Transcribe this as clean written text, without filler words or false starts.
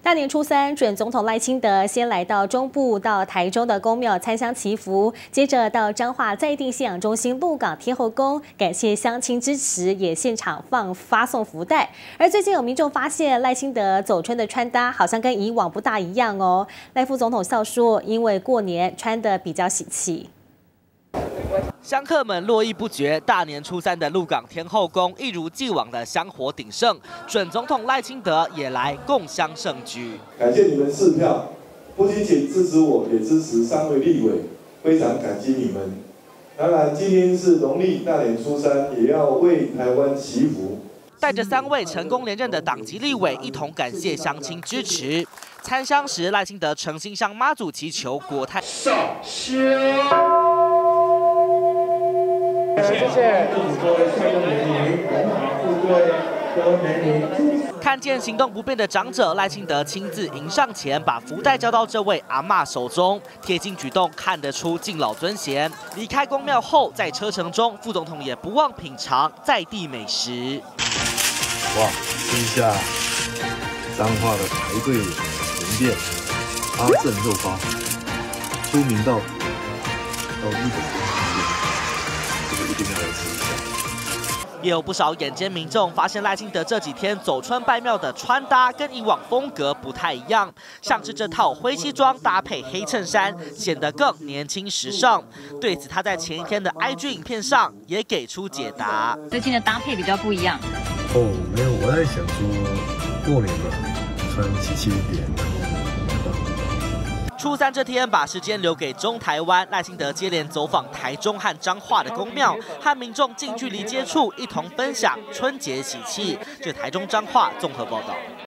大年初三，准总统赖清德先来到中部，到台中的公庙参香祈福，接着到彰化在地信仰中心鹿港天后宫，感谢乡亲支持，也现场发送福袋。而最近有民众发现赖清德走春的穿搭好像跟以往不大一样哦。赖副总统笑说，因为过年穿得比较喜气。 香客们络绎不绝，大年初三的鹿港天后宫一如既往的香火鼎盛，准总统赖清德也来共襄盛举。 感谢你们4票，不仅仅支持我，也支持3位立委，非常感激你们。当然，今天是农历大年初三，也要为台湾祈福。 带着3位成功连任的党籍立委一同感谢乡亲支持。参香时，赖清德诚心向妈祖祈求国泰上香。 谢谢， 看见行动不便的长者，赖清德亲自迎上前，把福袋交到这位阿嬷手中，贴近举动看得出敬老尊贤。离开宫庙后，在车程中，副总统也不忘品尝在地美食。 哇，吃一下彰化的排队门店阿正肉包，出名到日本。 一定要来吃一下。 也有不少眼尖民众发现赖清德这几天走春拜庙的穿搭跟以往风格不太一样，像是这套灰西装搭配黑衬衫，显得更年轻时尚。对此，他在前一天的 IG 影片上也给出解答。 最近的搭配比较不一样。 哦，没有，我在想说，过年嘛，穿喜气一点。 初三这天，把时间留给中台湾，赖清德接连走访台中和彰化的宫庙，和民众近距离接触，一同分享春节喜气。这台中彰化综合报道。